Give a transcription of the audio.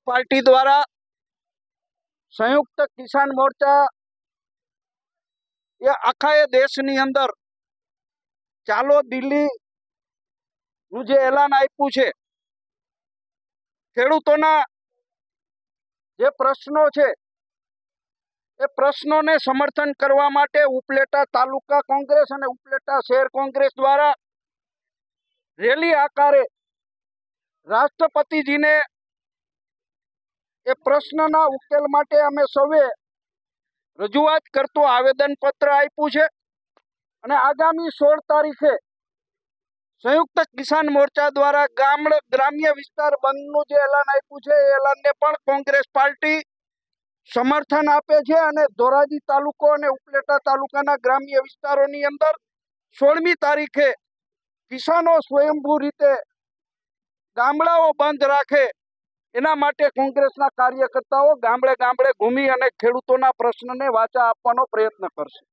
Party द्वारा संयुक्त किसान मोर्चा ये आखा देशनी अंदर चालो दिल्ली નું જે એલાન આપ્યું છે, ખેડૂતોના જે પ્રશ્નો છે એ પ્રશ્નોને સમર્થન કરવા માટે ઉપલેટા તાલુકા કોંગ્રેસ અને ઉપલેટા શહેર કોંગ્રેસ દ્વારા રેલી આકારે રાષ્ટ્રપતિજીને એ પ્રશ્નના ઉકેલ માટે અમે સૌએ રજૂઆત કરતું આવેદનપત્ર આપ્યું છે અને આગામી 16 તારીખે संयुक्त किसान मोर्चा द्वारा ग्राम्य विस्तार बंधनु जे एलान आप्યું છે એ એલાનને પણ કોંગ્રેસ પાર્ટી સમર્થન આપે છે અને ધોરાજી તાલુકો અને ઉપલેટા તાલુકાના ગ્રામ્ય વિસ્તારોની અંદર 16મી તારીખે કિસાનો સ્વયંભૂ રીતે ગામડાઓ બંધ રાખે એના માટે કોંગ્રેસના કાર્યકર્તાઓ ગામડે ગામડે ઘૂમી અને ખેડૂતોના પ્રશ્નને વાચા આપવાનો પ્રયત્ન કરશે।